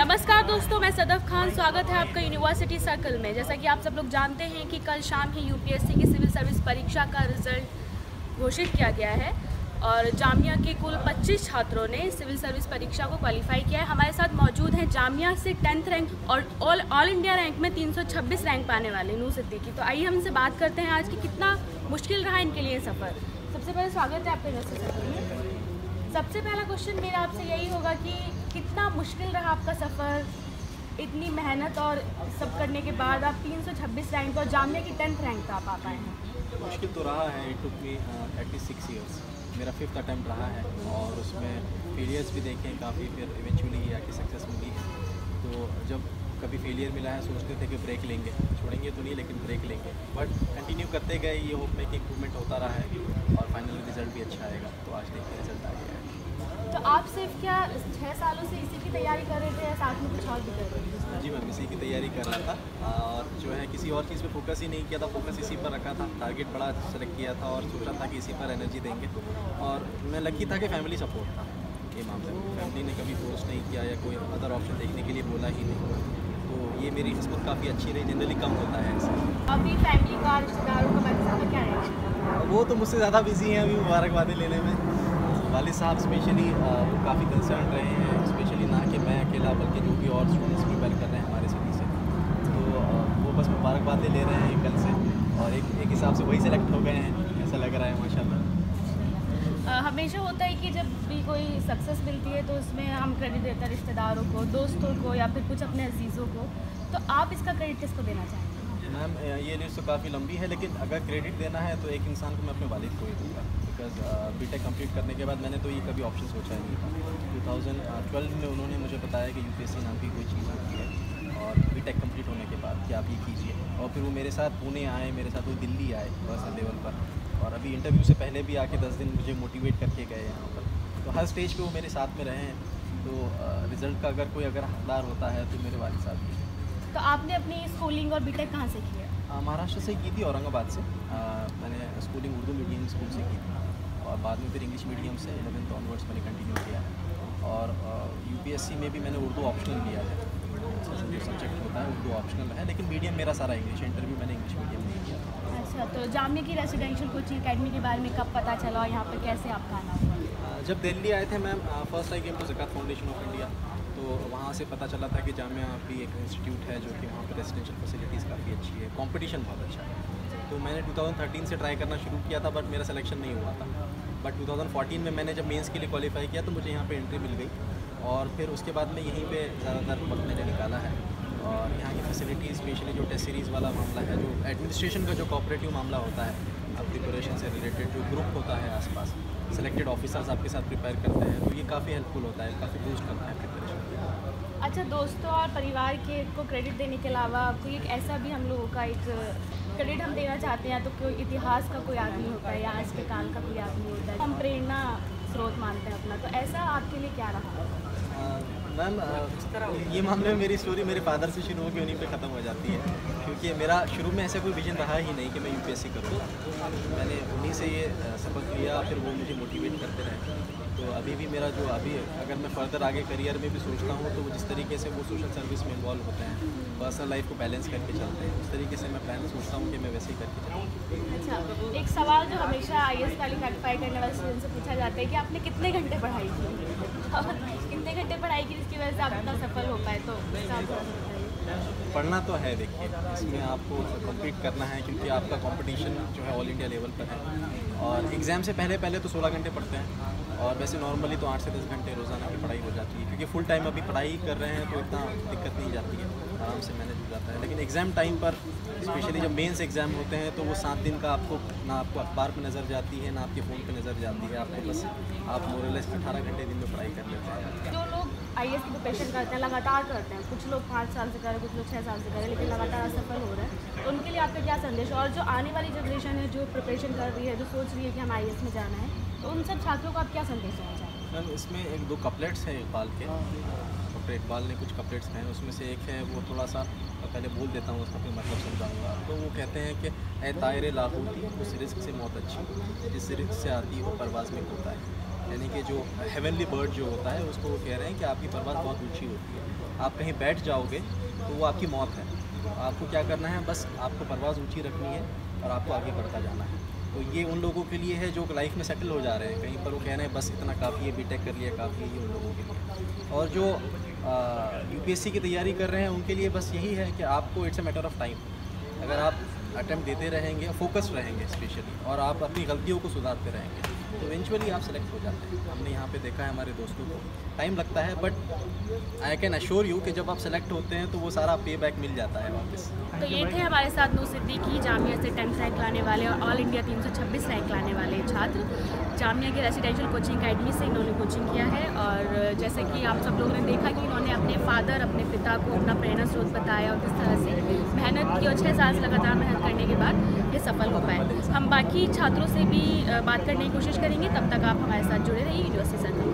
नमस्कार दोस्तों, मैं सदफ खान। स्वागत है आपका यूनिवर्सिटी सर्कल में। जैसा कि आप सब लोग जानते हैं कि कल शाम ही यूपीएससी की सिविल सर्विस परीक्षा का रिजल्ट घोषित किया गया है और जामिया के कुल 25 छात्रों ने सिविल सर्विस परीक्षा को क्वालिफाई किया है। हमारे साथ मौजूद हैं जामिया से 10th रैंक और ऑल इंडिया रैंक में 326 रैंक पाने वाले नूह सिद्दीकी। तो आइए हम इनसे बात करते हैं आज कि कितना मुश्किल रहा इनके लिए सफ़र। सबसे पहले स्वागत है आपके यूनिवर्सिटी सर्कल में। सबसे पहला क्वेश्चन मेरा आपसे यही होगा कि कितना मुश्किल रहा आपका सफ़र, इतनी मेहनत और सब करने के बाद आप 326 रैंक और जामिया की 10th रैंक पे आप आ पाए हैं। मुश्किल तो रहा है। It took me 36 years. मेरा 5th अटैम्प्ट रहा है और उसमें फेलियर्स भी देखे हैं काफ़ी, फिर इवेंचुअली आके सक्सेस मिली है। तो जब कभी फेलियर मिला है सोचते थे कि ब्रेक लेंगे, छोड़ेंगे तो नहीं लेकिन ब्रेक लेंगे, बट कंटिन्यू करते गए। ये होप में कि इम्प्रूवमेंट होता रहा है और फाइनली रिजल्ट भी अच्छा आएगा। तो आज देखिए रिजल्ट आ गया है। तो आप सिर्फ क्या 6 सालों से इसी की तैयारी कर रहे थे या साथ में कुछ और भी कर रहे थे? जी मैम, इसी की तैयारी कर रहा था और जो है किसी और चीज़ पे फोकस ही नहीं किया था। फोकस इसी पर रखा था, टारगेट बड़ा सेलेक्ट किया था और सोचा था कि इसी पर एनर्जी देंगे। और मैं लकी था कि फैमिली सपोर्ट था ये मामले में। फैमिली ने कभी फोर्स नहीं किया या कोई अदर ऑप्शन देखने के लिए बोला ही नहीं। तो ये मेरी किस्मत काफ़ी अच्छी रही। जनरली कम होता है ऐसे। अभी फैमिली का, रिश्तेदारों का बाकी क्या है? वो तो मुझसे ज़्यादा बिजी हैं अभी मुबारकबादें लेने में। वालिद साहब स्पेशली वो काफ़ी कंसर्न रहे हैं, स्पेशली ना कि मैं अकेला बल्कि जो भी और स्टूडेंट्स प्रिपेयर कर रहे हैं हमारे सिटी से। तो वो बस मुबारकबादें ले रहे हैं कल से और एक हिसाब से वही सेलेक्ट हो गए हैं, ऐसा लग रहा है माशाल्लाह। हमेशा होता है कि जब भी कोई सक्सेस मिलती है तो उसमें हम क्रेडिट देते हैं रिश्तेदारों को, दोस्तों को या फिर कुछ अपने अजीज़ों को। तो आप इसका क्रेडिट किसको देना चाहेंगे? मैम ये लिस्ट तो काफ़ी लंबी है, लेकिन अगर क्रेडिट देना है तो एक इंसान को मैं अपने वालिद को ही दूँगा। बिकॉज बीटेक कंप्लीट करने के बाद मैंने तो ये कभी ऑप्शन सोचा ही नहीं था। 2012 में उन्होंने मुझे बताया कि यूपीएससी नाम की कोई चीज़ होती है और बीटेक कंप्लीट होने के बाद कि आप ये कीजिए। और फिर वो मेरे साथ पुणे आए, मेरे साथ वो दिल्ली आए पर्सनल लेवल पर, और अभी इंटरव्यू से पहले भी आके 10 दिन मुझे मोटिवेट करके गए यहाँ पर। तो हर स्टेज पे वो मेरे साथ में रहे हैं। तो रिज़ल्ट का अगर हकदार होता है तो मेरे वालिद साहब ही। तो आपने अपनी स्कूलिंग और बीटेक कहाँ से की है? महाराष्ट्र से की थी, औरंगाबाद से। मैंने स्कूलिंग उर्दू मीडियम स्कूल से की थी और बाद में फिर इंग्लिश मीडियम से 11th ऑनवर्ड्स मैंने कंटिन्यू किया है। और यूपीएससी में भी मैंने उर्दू ऑप्शनल लिया है। जो सब्जेक्ट होता है उर्दू ऑप्शनल है, लेकिन मीडियम मेरा सारा इंग्लिश। इंटरव्यू मैंने इंग्लिश मीडियम में किया। अच्छा, तो जामिया की रेजिडेंशियल कोचिंग अकेडमी के बारे में कब पता चला और यहाँ पर कैसे आपका आना हुआ? जब दिल्ली आए थे ma'am, first I came to Zakat foundation of India. तो वहाँ से पता चला था कि जामिया भी एक इंस्टीट्यूट है जो कि वहाँ पर रेजिडेंशियल फैसिलिटीज़ काफ़ी अच्छी है, कंपटीशन बहुत अच्छा है। तो मैंने 2013 से ट्राई करना शुरू किया था, बट मेरा सिलेक्शन नहीं हुआ था। बट 2014 में मैंने जब मेंस के लिए क्वालिफाई किया तो मुझे यहाँ पे एंट्री मिल गई और फिर उसके बाद में यहीं पे ज़्यादातर वक्त मैंने निकाला है। और यहाँ की फैसिलिटीज़, स्पेशली जो टेस्ट सीरीज़ वाला मामला है, जो एडमिनिस्ट्रेशन का जो कोऑपरेटिव मामला होता है, प्रिपरेशन से रिलेटेड जो ग्रुप होता है आसपास, सेलेक्टेड ऑफिसर्स आपके साथ प्रिपेयर करते हैं, तो ये काफ़ी हेल्पफुल होता है, काफ़ी बूस्ट करता है प्रिपरेशन। अच्छा, दोस्तों और परिवार के को क्रेडिट देने के अलावा कोई एक ऐसा भी हम लोगों का एक क्रेडिट हम देना चाहते हैं, तो कोई इतिहास का कोई आदमी होता है या आज के काल का कोई आदमी होता है हम प्रेरणा स्रोत मानते हैं अपना, तो ऐसा आपके लिए क्या रहा? मैम ये मामले में मेरी स्टोरी मेरे फादर से शुरू होकर उन्हीं पे ख़त्म हो जाती है, क्योंकि मेरा शुरू में ऐसा कोई विजन रहा ही नहीं कि मैं यूपीएससी करूँ। मैंने उन्हीं से ये सबक लिया, फिर वो मुझे मोटिवेट करते रहे। तो अभी भी मेरा जो अभी अगर मैं फर्दर आगे करियर में भी सोचता हूँ तो जिस तरीके से वो सोशल सर्विस में इन्वॉल्व होते हैं, पर्सनल लाइफ को बैलेंस करके चलते हैं, उस तरीके से मैं प्लान सोचता हूँ कि मैं वैसे ही करके चलूँ। अच्छा, एक सवाल जो हमेशा IAS क्वालिफाई करने वाले स्टूडेंट से पूछा जाता है कि आपने कितने घंटे पढ़ाई की और कितने घंटे पढ़ाई की जिसकी वजह से आप इतना सफल हो पाए? तो पढ़ना तो है, देखिए इसमें आपको कम्पीट करना है क्योंकि आपका कंपटीशन जो है ऑल इंडिया लेवल पर है। और एग्ज़ाम से पहले तो 16 घंटे पढ़ते हैं और वैसे नॉर्मली तो 8 से 10 घंटे रोज़ाना की पढ़ाई हो जाती है, क्योंकि फुल टाइम अभी पढ़ाई कर रहे हैं तो इतना दिक्कत नहीं जाती है, आराम से मैनेज हो जाता है। लेकिन एग्ज़ाम टाइम पर स्पेशली जब मेंस एग्ज़ाम होते हैं तो वो 7 दिन का आपको ना आपको अखबार पर नज़र जाती है ना आपके फ़ोन पर नज़र जाती है, आपको बस आप मोरलेस 18 घंटे दिन में पढ़ाई कर लेते हैं। जो लोग IAS की प्रिपरेशन करते हैं, लगातार करते हैं, कुछ लोग 5 साल से करें, कुछ लोग 6 साल से करें, लेकिन लगातार असफल हो रहे हैं, तो उनके लिए आपका क्या संदेश? और जो आने वाली जनरेशन है जो प्रिपरेशन कर रही है, जो सोच रही है कि हम IAS में जाना है, तो उन सब छात्रों को आप क्या संदेश देना चाहेंगे? मैम इसमें 1-2 कपलेट्स हैं इकबाल के। डॉक्टर इकबाल ने कुछ कपलेट्स हैं, उसमें से एक है वो थोड़ा सा पहले बोल देता हूँ, उसका फिर मतलब समझाऊँगा। तो वो कहते हैं कि ए तायरे लाहौती उस रिस्क से मौत अच्छी, जिस रिस्क से आती हो परवाज़ में होता है। यानी कि जो हेवनली बर्ड जो होता है उसको वो कह रहे हैं कि आपकी परवाज़ बहुत ऊंची होती है, आप कहीं बैठ जाओगे तो वो आपकी मौत है। तो आपको क्या करना है, बस आपको परवाज़ ऊंची रखनी है और आपको आगे बढ़ता जाना है। तो ये उन लोगों के लिए है जो लाइफ में सेटल हो जा रहे हैं, कहीं पर वो कह रहे हैं बस इतना काफ़ी है, बीटेक कर लिया काफ़ी है, ये उन लोगों के लिए। और जो यूपीएससी की तैयारी कर रहे हैं उनके लिए बस यही है कि आपको it's a matter of time, अगर आप अटेम्प्ट देते रहेंगे, फोकस्ड रहेंगे स्पेशली, और आप अपनी गलतियों को सुधारते रहेंगे तो इवेंचुअली आप सेलेक्ट हो जाते हैं। हमने यहाँ पे देखा है हमारे दोस्तों को, टाइम लगता है but I can assure you कि जब आप सेलेक्ट होते हैं तो वो सारा पे बैक मिल जाता है वापस। तो ये थे हमारे साथ नूह सिद्दीकी, जामिया से 10th रैंक लाने वाले और ऑल इंडिया 326 रैंक लाने वाले छात्र। जामिया की रेसिडेंशियल कोचिंग अकेडमी से इन्होंने कोचिंग किया है और जैसे कि आप सब लोगों ने देखा कि इन्होंने अपने फादर, अपने पिता को अपना प्रेरणा स्रोत बताया और किस तरह से मेहनत की और 6 साल से लगातार मेहनत करने के बाद ये सफल हो पाए। हम बाकी छात्रों से भी बात करने की कोशिश करेंगे, तब तक आप हमारे साथ जुड़े रहिए यूनिवर्सिटी सर्कल।